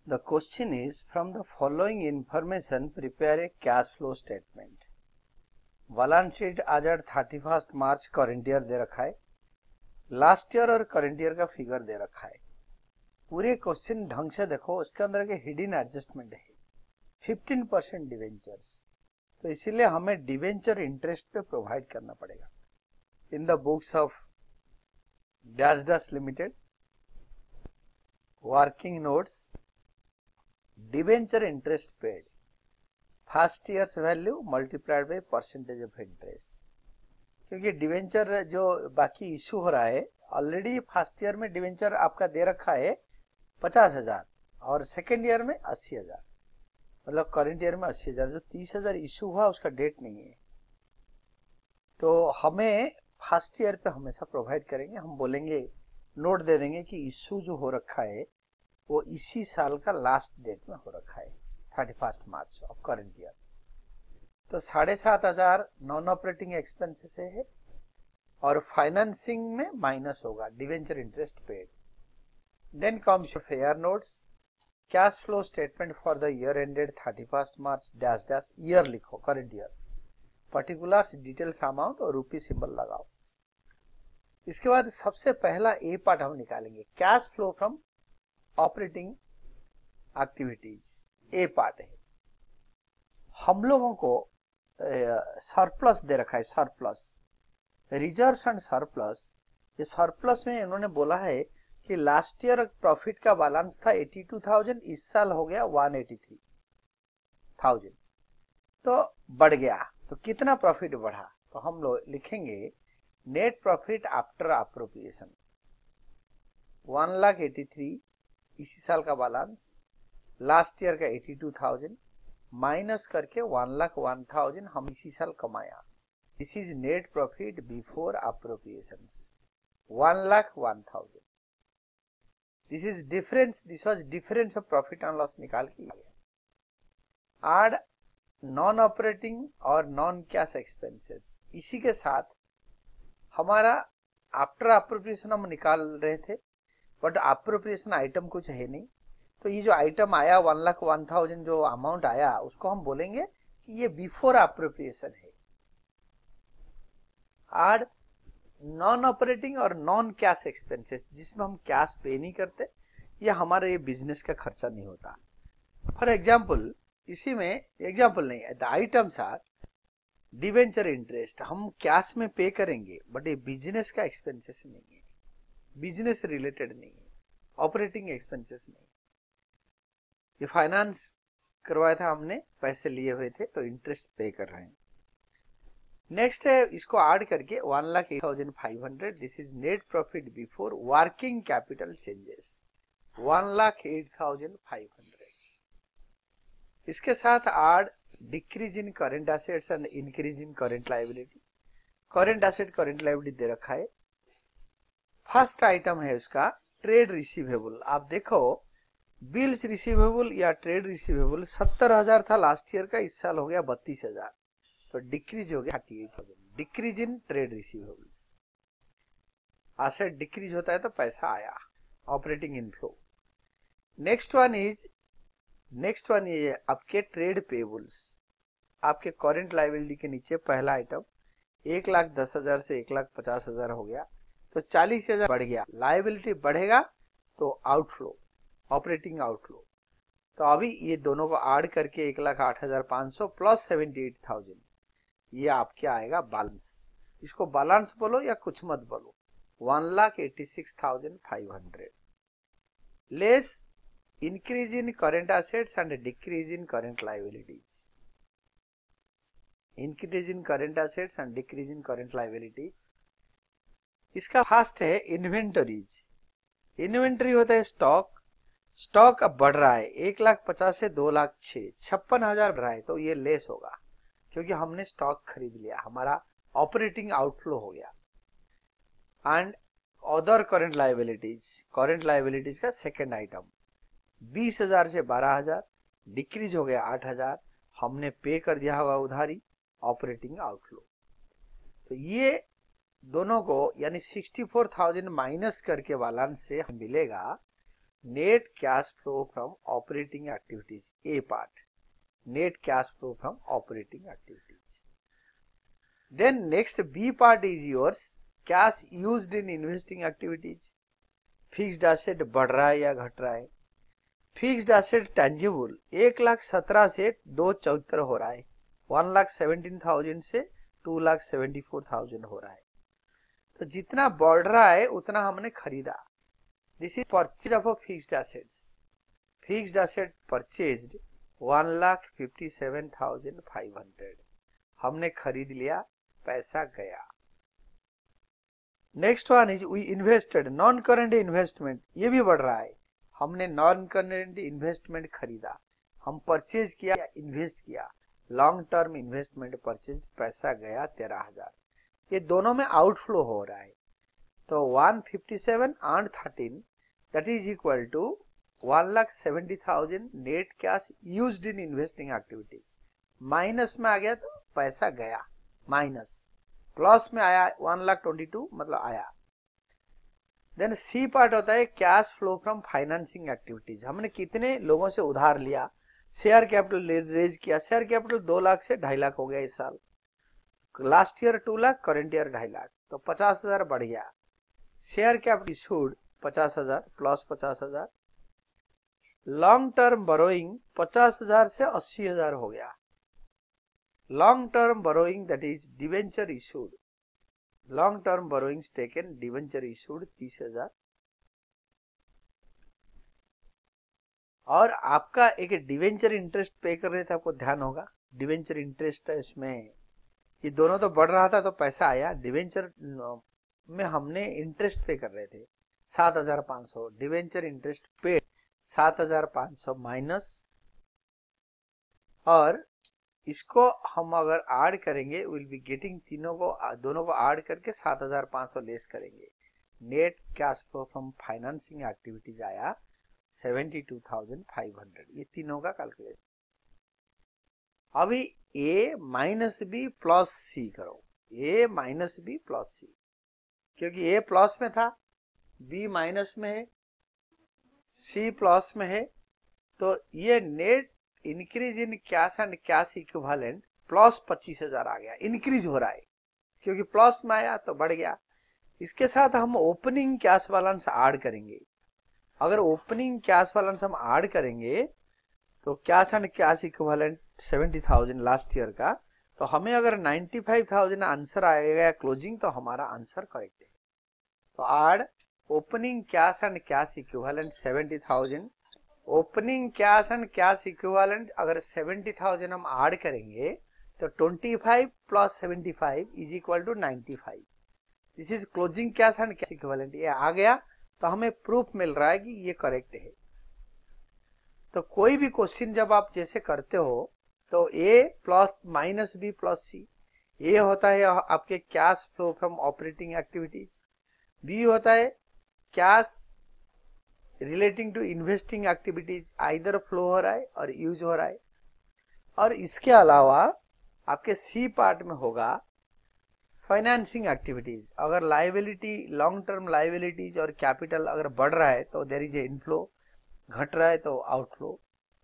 The question is, from the following information prepare a cash flow statement. Balance sheet आज 31 March current year दे रखा है, last year और current year का figure दे रखा है। पूरे क्वेश्चन ढंग से देखो, उसके अंदर के हिडन एडजस्टमेंट है 15% डिवेंचर्स, तो इसीलिए हमें डिवेंचर इंटरेस्ट पे प्रोवाइड करना पड़ेगा। In the books of dash dash limited working notes debenture interest paid first years value multiplied by percentage of interest, क्योंकि डिवेंचर जो बाकी इशू हो रहा है, ऑलरेडी फर्स्ट ईयर में डिवेंचर आपका दे रखा है 50,000 और सेकेंड ईयर में 80,000, मतलब करंट ईयर में 80,000, जो 30,000 इशू हुआ उसका डेट नहीं है, तो हमें फर्स्ट ईयर पे हमेशा प्रोवाइड करेंगे। हम बोलेंगे, नोट दे देंगे कि इशू जो हो रखा है वो इसी साल का लास्ट डेट में हो रखा है 31 मार्च ऑफ करंट ईयर। तो 7,500 नॉन ऑपरेटिंग एक्सपेंसेस है और फाइनेंसिंग में माइनस होगा debenture interest paid. Then comes fair notes, cash flow statement for the year ended 31 March dash dash, year लिखो current year, particulars details amount और rupee symbol लगाओ। इसके बाद सबसे पहला ए पार्ट हम निकालेंगे, cash flow from operating activities. A part है, हम लोगों को सरप्लस दे रखा है, सरप्लस रिजर्व्स एंड सरप्लस। ये सरप्लस में इन्होंने बोला है कि लास्ट ईयर प्रॉफिट का बैलेंस था 82,000, इस साल हो गया 183,000, तो बढ़ गया। तो कितना प्रॉफिट बढ़ा, तो हम लोग लिखेंगे नेट प्रॉफिट आफ्टर अप्रोप्रिएशन 1,83,000 इसी साल का बैलेंस, लास्ट ईयर का 82,000 माइनस करके 1,01,000 हम इसी साल कमाया। This is net profit before appropriations 1,01,000। This is difference, this was difference of profit and loss निकाल के लिया। एड नॉन ऑपरेटिंग और नॉन कैश एक्सपेंसेस, इसी के साथ हमारा आफ्टर अप्रोप्रिएशन हम निकाल रहे थे, बट अप्रोप्रिएशन आइटम कुछ है नहीं, तो ये जो आइटम आया 1,01,000 जो अमाउंट आया, उसको हम बोलेंगे कि ये बिफोर अप्रोप्रिएशन है। एड नॉन ऑपरेटिंग और नॉन कैश एक्सपेंसेस, जिसमें हम कैश पे नहीं करते, ये हमारे ये बिजनेस का खर्चा नहीं होता। फॉर एग्जाम्पल, इसी में एग्जाम्पल नहीं है, the items are debenture interest, हम कैश में पे करेंगे, बट ये बिजनेस का एक्सपेंसेस नहीं है, बिजनेस रिलेटेड नहीं है, ऑपरेटिंग एक्सपेंसेस नहीं। ये फाइनेंस करवाया था हमने, पैसे लिए हुए थे, तो इंटरेस्ट पे कर रहे हैं। नेक्स्ट है, इसको ऐड करके 1,08,500, this is net profit before working capital changes 1,08,500। इसके साथ add decrease in current assets and increase in current liability. Current asset current liability दे रखा है। फर्स्ट आइटम है उसका ट्रेड रिसीवेबल। आप देखो, बिल्स रिसीवेबल या ट्रेड रिसीवेबल 70,000 था लास्ट ईयर का, इस साल हो गया 32,000, तो डिक्रीज हो गया 38,000। Decrease in trade receivables, asset decrease होता है तो पैसा आया, ऑपरेटिंग इनफ्लो। नेक्स्ट वन ये आपके ट्रेड पेबल्स, आपके करेंट लायबिलिटी के नीचे पहला आइटम 1,10,000 से 1,50,000 हो गया, तो 40,000 बढ़ गया, लायबिलिटी बढ़ेगा तो आउटफ्लो, ऑपरेटिंग आउटफ्लो। तो अभी ये दोनों को ऐड करके 1,08,500 प्लस 78,000, ये आपके आएगा बैलेंस। इसको बैलेंस बोलो या कुछ मत बोलो, 1,86,500 less increase in current assets and decrease in current liabilities. Increase in current assets and decrease in current liabilities. इसका फर्स्ट है इन्वेंटरीज। इन्वेंटरी होता है स्टॉक, स्टॉक अब बढ़ रहा है 1,50,000 से 2,06,000, 56,000 बढ़ रहा है, तो ये लेस होगा क्योंकि हमने स्टॉक खरीद लिया, हमारा ऑपरेटिंग आउटफ्लो हो गया। एंड अदर करेंट लायबिलिटीज का सेकेंड आइटम 20,000 से 12,000, डिक्रीज हो गया 8,000, हमने पे कर दिया होगा उधारी, ऑपरेटिंग आउटफ्लो। तो ये दोनों को यानी 64,000 माइनस करके बैलेंस से हम मिलेगा net cash flow from operating activities, A part, net cash flow from operating activities. Then next B part is yours cash used in investing activities. Fixed asset बढ़ रहा है या घट रहा है. फिक्स्ड एसेट टेंजिबल 1,17,000 से 2,74,000 हो रहा है. 1,17,000 से 2,74,000 हो रहा है. तो जितना बढ़ रहा है उतना हमने खरीदा. This is purchase of fixed assets. Fixed asset purchased 1,57,500 हमने खरीद लिया, पैसा गया. Next one is we invested, non current investment, ये भी बढ़ रहा है. हमने नॉन करेंट इन्वेस्टमेंट खरीदा, हम परचेज किया, इन्वेस्ट किया, लॉन्ग टर्म इन्वेस्टमेंट परचेज, पैसा गया 13,000. ये दोनों में आउटफ्लो हो रहा है. तो 157 and 13 that is equal to 1,70,000 net cash used in investing activities. Minus में आ गया तो पैसा गया, माइनस. प्लस में आया 1,22,000 मतलब आया. देन सी पार्ट होता है cash flow from financing activities. हमने कितने लोगों से उधार लिया, शेयर कैपिटल रेज किया. शेयर कैपिटल 2 लाख से 2.5 लाख हो गया इस साल. Last year 2 lakh, current year 2.5 lakh, तो 50,000 बढ़ गया. Share capital issued 50,000 plus 50,000. Long term borrowing 50,000 से 80,000 हो गया. Long term borrowing that is debenture issued, long term borrowings taken, debenture issued 30,000. और आपका एक डिवेंचर इंटरेस्ट पे कर रहे थे, आपको ध्यान होगा. डिवेंचर इंटरेस्ट है इसमें, ये दोनों तो बढ़ रहा था तो पैसा आया. डिवेंचर में हमने इंटरेस्ट पे कर रहे थे 7,500. डिवेंचर इंटरेस्ट पे 7,500 माइनस, और इसको हम अगर ऐड करेंगे विल बी गेटिंग, तीनों को दोनों को ऐड करके 7,500 लेस करेंगे. Net cash flow from financing activities आया 72,500. ये तीनों का कैलकुलेशन. अभी A minus B plus C करो. A minus B plus C, क्योंकि ए प्लस में था, बी माइनस में है, सी प्लस में है. तो ये net increase in cash and cash equivalent plus 25,000 आ गया. इंक्रीज हो रहा है क्योंकि प्लस में आया तो बढ़ गया. इसके साथ हम ओपनिंग कैश बैलेंस ऐड करेंगे. अगर ओपनिंग कैश बैलेंस हम ऐड करेंगे तो cash and cash equivalent 70,000 last year का, तो हमें अगर 95,000 आंसर आएगा क्लोजिंग, तो हमारा आंसर करेक्ट है. तो add opening cash and cash equivalent 70,000. Opening cash and cash equivalent अगर 70,000 हम ऐड करेंगे तो 25 plus 75 is equal to 95. This is closing cash and cash equivalent. ये आ गया तो हमें प्रूफ मिल रहा है कि ये करेक्ट है. तो कोई भी क्वेश्चन जब आप जैसे करते हो तो A plus minus B plus C, A होता है आपके cash flow from operating activities, B होता है cash relating to investing activities, either flow हो रहा है और यूज हो रहा है. और इसके अलावा आपके सी पार्ट में होगा फाइनेंसिंग एक्टिविटीज. अगर लाइबिलिटी, लॉन्ग टर्म लाइबिलिटीज और कैपिटल अगर बढ़ रहा है तो देयर इज ए इनफ्लो, घट रहा है तो आउटफ्लो.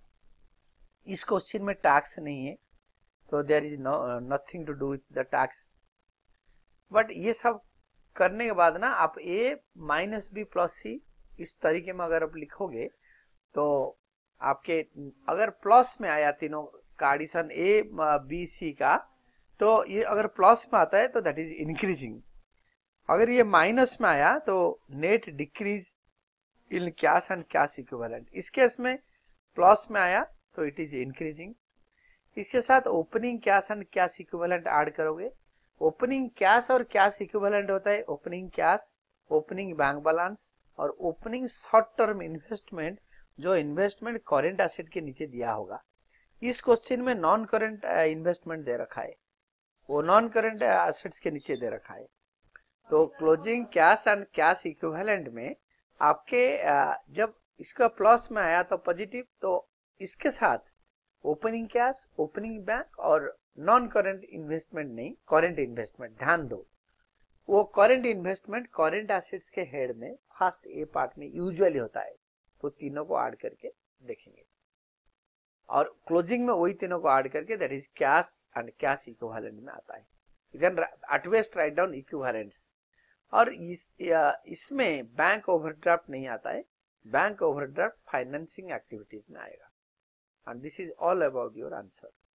इस क्वेश्चन में टैक्स नहीं है तो there is nothing to do with the tax. But ये सब करने के बाद ना आप A minus B plus C इस तरीके में अगर आप लिखोगे तो आपके अगर प्लस में आया तीनों का एडिशन ए बी सी का, तो ये अगर प्लस में आता है तो दैट इज इंक्रीजिंग. अगर ये माइनस में आया तो net decrease in cash and cash equivalent. इस केस में प्लस में आया तो इट इज इंक्रीजिंग. इसके साथ opening cash and cash equivalent add करोगे. ओपनिंग कैश और कैश इक्विवेलेंट होता है opening cash, opening bank balance और ओपनिंग शॉर्ट टर्म इन्वेस्टमेंट, जो इन्वेस्टमेंट करेंट एसेट के नीचे दिया होगा. इस क्वेश्चन में नॉन करेंट इन्वेस्टमेंट दे रखा है, वो नॉन करेंट एसेट्स के नीचे दे रखा है. तो closing cash and cash equivalent में आपके जब इसका प्लस में आया तो पॉजिटिव, तो इसके साथ ओपनिंग कैश, ओपनिंग बैंक और नॉन करेंट इन्वेस्टमेंट नहीं, करेंट इन्वेस्टमेंट. ध्यान दो, वो करेंट इन्वेस्टमेंट करेंट एसेट्स के हेड में फर्स्ट ए पार्ट में यूजुअली होता है. तो तीनों को ऐड करके देखेंगे और क्लोजिंग में वही तीनों को ऐड करके that is cash and cash equivalent में आता है। You can at best write down equivalents. और इसमें बैंक ओवरड्राफ्ट नहीं आता है, बैंक ओवरड्राफ्ट फाइनेंसिंग एक्टिविटीज में आएगा। And this is all about your answer.